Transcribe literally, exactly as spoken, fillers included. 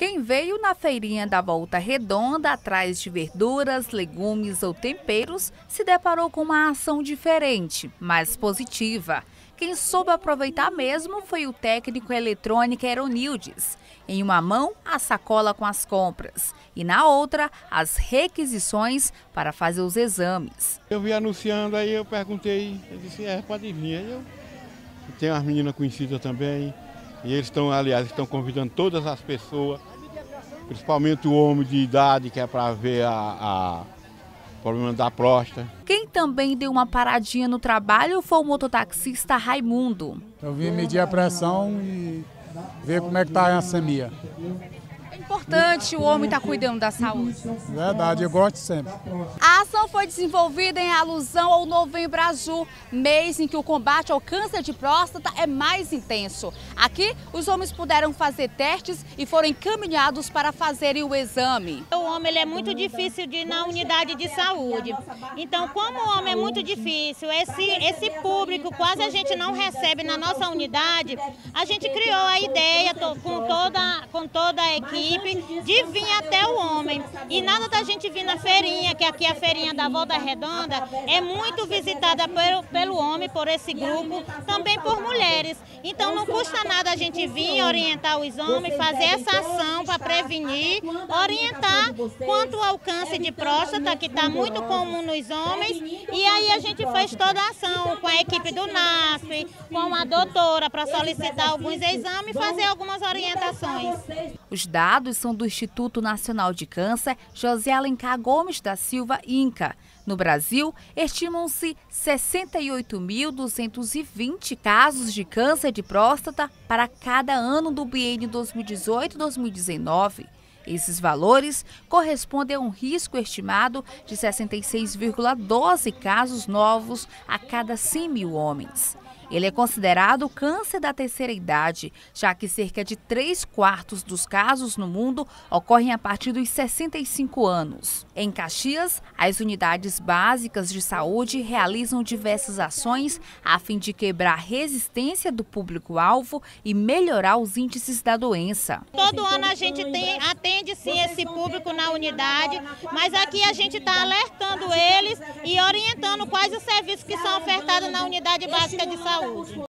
Quem veio na feirinha da Volta Redonda atrás de verduras, legumes ou temperos se deparou com uma ação diferente, mais positiva. Quem soube aproveitar mesmo foi o técnico eletrônica Eronildes. Em uma mão, a sacola com as compras e na outra, as requisições para fazer os exames. Eu vi anunciando, aí eu perguntei, eu disse, é, pode vir. Aí eu tenho umas meninas conhecidas também, e eles estão, aliás, estão convidando todas as pessoas, principalmente o homem de idade, que é para ver a, a problema da próstata. Quem também deu uma paradinha no trabalho foi o mototaxista Raimundo. Eu vim medir a pressão e ver como é que está a ansemia. É importante o homem estar cuidando da saúde. Verdade, eu gosto sempre. A ação foi desenvolvida em alusão ao Novembro Azul, mês em que o combate ao câncer de próstata é mais intenso. Aqui, os homens puderam fazer testes e foram encaminhados para fazerem o exame. O homem ele é muito difícil de ir na unidade de saúde. Então, como o homem é muito difícil, esse, esse público quase a gente não recebe na nossa unidade, a gente criou a ideia com toda, com toda a equipe de vir até o homem. E nada da gente vir na feirinha, que aqui é a feirinha da Volta Redonda é muito visitada pelo, pelo homem, por esse grupo, também por mulheres. Então não custa nada a gente vir orientar os homens, fazer essa ação para prevenir, orientar quanto ao câncer de próstata, que está muito comum nos homens. E aí a gente fez toda a ação com a equipe do N A S F, com a doutora, para solicitar alguns exames e fazer algumas orientações. Os dados são do Instituto Nacional de Câncer José Alencar Gomes da Silva, INCA. No Brasil, estimam-se sessenta e oito mil duzentos e vinte casos de câncer de próstata para cada ano do biênio dois mil e dezoito a dois mil e dezenove. Esses valores correspondem a um risco estimado de sessenta e seis vírgula doze casos novos a cada cem mil homens. Ele é considerado câncer da terceira idade, já que cerca de três quartos dos casos no mundo ocorrem a partir dos sessenta e cinco anos. Em Caxias, as unidades básicas de saúde realizam diversas ações a fim de quebrar a resistência do público-alvo e melhorar os índices da doença. Todo ano a gente tem, atende sim esse público na unidade, mas aqui a gente está alertando eles e orientando quais os serviços que são ofertados na unidade básica de saúde.